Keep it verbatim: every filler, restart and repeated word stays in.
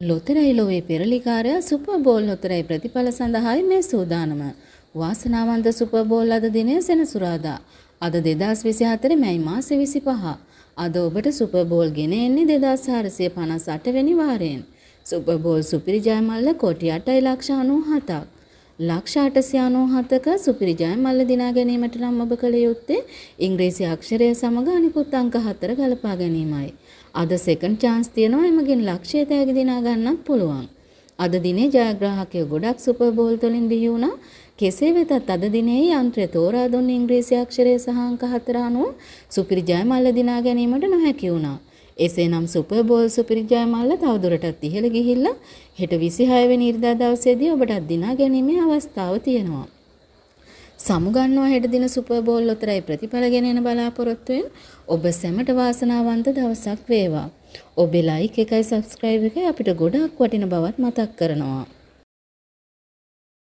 ලොතරැයි ලොවේ පෙරලිකාරයා super ball ලොතරැයි ප්‍රතිඵල සඳහායි මේ සූදානම. වාසනාවන්ත සුපර් බෝල් අද දිනය සෙනසුරාදා. අද දෙදාස් විසි හතර මැයි මාසේ විසිපහ. අද ඔබට සුපර් බෝල් ගෙන එන්නේ දෙදාස් හාරසිය පනස් අට වෙනි වාරයෙන්. සුපර් බෝල් සුපිරි ජයමල්ල කොටි අටයි ලක්ෂ අනූහතක්. ලක්ෂ අටසිය අනූහතක සුපිරි ජයමල්ල දිනා ගැනීමට නම් ඔබ කළ යුත්තේ ඉංග්‍රීසි අක්ෂරය සමග අනිකුත් අංක හතර ගලපා ගැනීමයි. අද සෙකන්ඩ් chance තියෙනවා එමගින් ලක්ෂය තෑගි දිනා ගන්නත් පුළුවන්. අද දිනේ ජයග්‍රාහකයෝ ගොඩක් සුපර් බෝල් වලින් බිහි වුණා. කෙසේ වෙතත් අද දිනේ යන්ත්‍රය තෝරා දුන්න ඉංග්‍රීසි අක්ෂරය සහ අංක හතර අනුව සුපිරි ජයමල්ල දිනා ගැනීමට නොහැකි වුණා. එසේනම් සුපර් බෝල් සුපිරි ජයමල්ල තවදුරටත් ඉහළ ගිහිල්ලා හෙට විසිහය වෙනි ඉරිදා දවසේදී ඔබට දිනා ගැනීමේ අවස්ථාව තියෙනවා. සමුගන්නවා හෙට දින සුපර් බෝල් ලොතරැයි ප්‍රතිඵල ගෙන එන බලාපොරොත්තුවෙන් ඔබ සැමට වාසනාවන්ත දවසක් වේවා. ඔබේ ලයික් එකයි සබ්ස්ක්‍රයිබ් එකයි අපිට ගොඩක් වටින බවත් මතක් කරනවා.